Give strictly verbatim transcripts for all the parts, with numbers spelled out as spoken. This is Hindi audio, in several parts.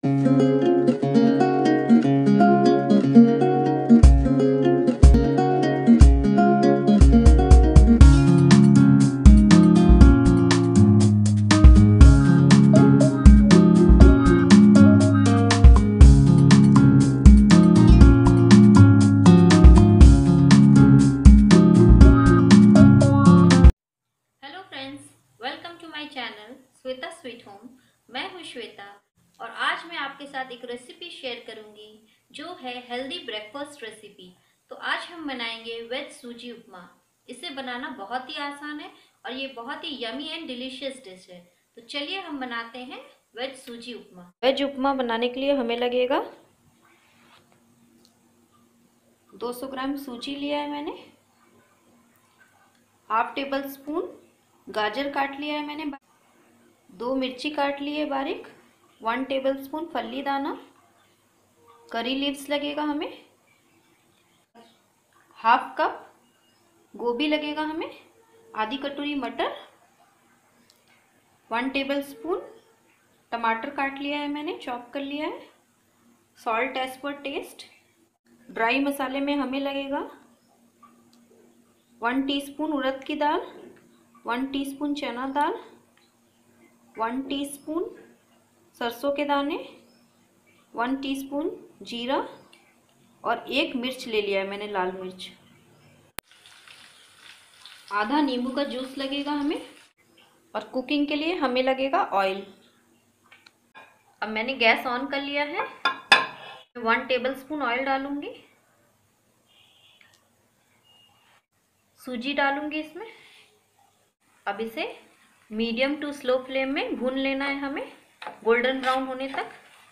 Channel Shweta sweet home. मैं हूं श्वेता और आज मैं आपके साथ एक रेसिपी शेयर करूंगी जो है हेल्दी ब्रेकफास्ट रेसिपी। तो आज हम बनाएंगे वेज सूजी उपमा। इसे बनाना बहुत ही आसान है और ये बहुत ही यमी एंड डिलीशियस डिश है। तो चलिए हम बनाते हैं वेज सूजी उपमा। वेज उपमा बनाने के लिए हमें लगेगा दो सौ ग्राम सूजी लिया है मैंने, हाफ टेबल स्पून गाजर काट लिया है मैंने, दो मिर्ची काट ली है बारीक, वन टेबल स्पून फल्ली दाना, करी लीव्स लगेगा हमें, हाफ कप गोभी लगेगा हमें, आधी कटोरी मटर, वन टेबल स्पून टमाटर काट लिया है मैंने, चॉप कर लिया है, salt as per taste. Dry मसाले में हमें लगेगा वन टीस्पून उड़द की दाल, वन टीस्पून चना दाल, वन टीस्पून सरसों के दाने, वन टीस्पून जीरा और एक मिर्च ले लिया है मैंने, लाल मिर्च। आधा नींबू का जूस लगेगा हमें और कुकिंग के लिए हमें लगेगा ऑयल। अब मैंने गैस ऑन कर लिया है, वन टेबल स्पून ऑयल डालूंगी, सूजी डालूंगी इसमें। अब इसे मीडियम टू स्लो फ्लेम में भून लेना है हमें, गोल्डन ब्राउन होने तक।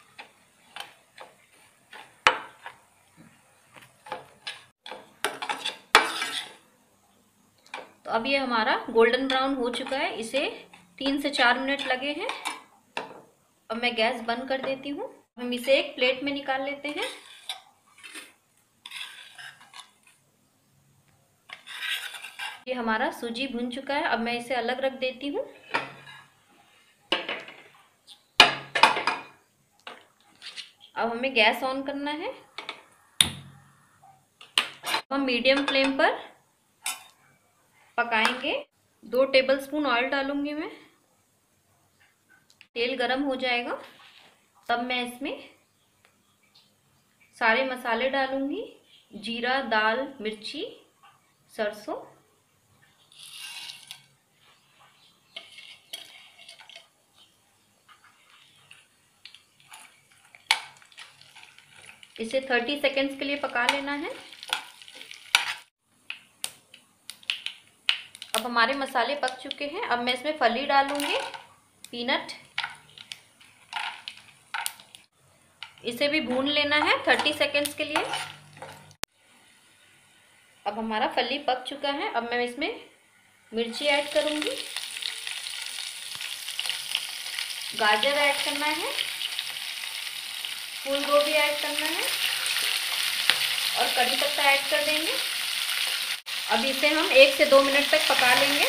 तो अब ये हमारा गोल्डन ब्राउन हो चुका है, इसे तीन से चार मिनट लगे हैं। अब मैं गैस बंद कर देती हूँ। हम इसे एक प्लेट में निकाल लेते हैं। ये हमारा सूजी भुन चुका है, अब मैं इसे अलग रख देती हूँ। अब हमें गैस ऑन करना है। हम मीडियम फ्लेम पर पकाएंगे। दो टेबलस्पून ऑयल डालूंगी मैं। तेल गरम हो जाएगा तब मैं इसमें सारे मसाले डालूंगी, जीरा, दाल, मिर्ची, सरसों। इसे तीस सेकेंड्स के लिए पका लेना है। अब हमारे मसाले पक चुके हैं। अब मैं इसमें फली डालूंगी, पीनट। इसे भी भून लेना है तीस सेकेंड्स के लिए। अब हमारा फली पक चुका है। अब मैं इसमें मिर्ची ऐड करूंगी, गाजर ऐड करना है, फूल गोभी ऐड करना है और कड़ी पत्ता ऐड कर देंगे। अब इसे हम एक से दो मिनट तक पका लेंगे।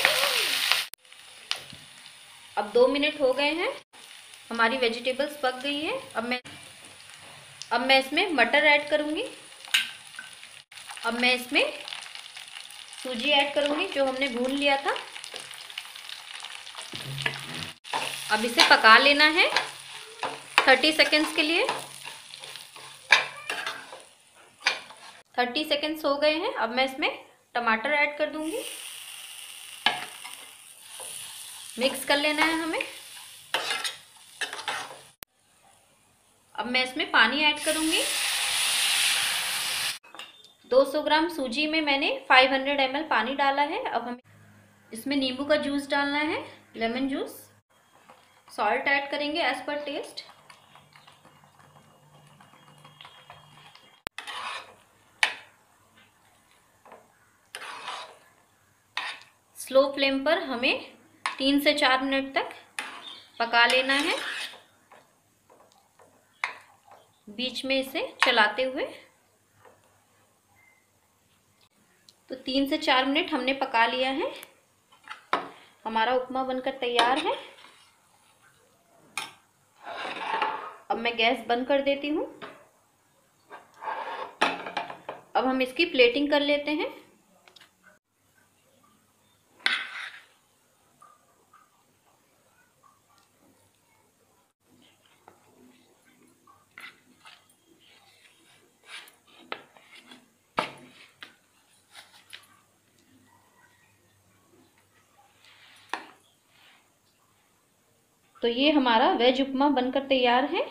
अब दो मिनट हो गए हैं, हमारी वेजिटेबल्स पक गई है। अब मैं अब मैं इसमें मटर ऐड करूंगी। अब मैं इसमें सूजी ऐड करूंगी जो हमने भून लिया था। अब इसे पका लेना है तीस सेकेंड्स के लिए। तीस सेकेंड्स हो गए हैं। अब मैं इसमें टमाटर ऐड कर दूंगी। मिक्स कर लेना है हमें। अब मैं इसमें पानी ऐड करूंगी। दो सौ ग्राम सूजी में मैंने पाँच सौ एम एल पानी डाला है। अब हमें इसमें नींबू का जूस डालना है, लेमन जूस। सॉल्ट ऐड करेंगे as per taste. Slow flame पर हमें तीन से चार मिनट तक पका लेना है, बीच में इसे चलाते हुए। तो तीन से चार मिनट हमने पका लिया है। हमारा उपमा बनकर तैयार है। अब मैं गैस बंद कर देती हूँ। अब हम इसकी प्लेटिंग कर लेते हैं। तो ये हमारा वेज उपमा बनकर तैयार है।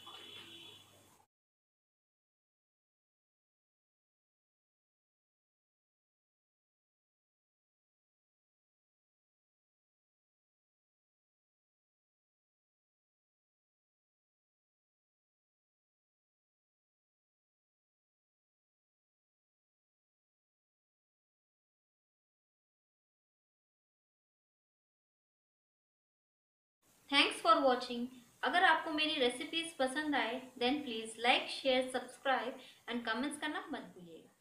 Thanks for watching. अगर आपको मेरी रेसिपीज पसंद आए then please like share subscribe and comments करना मत भूलिएगा।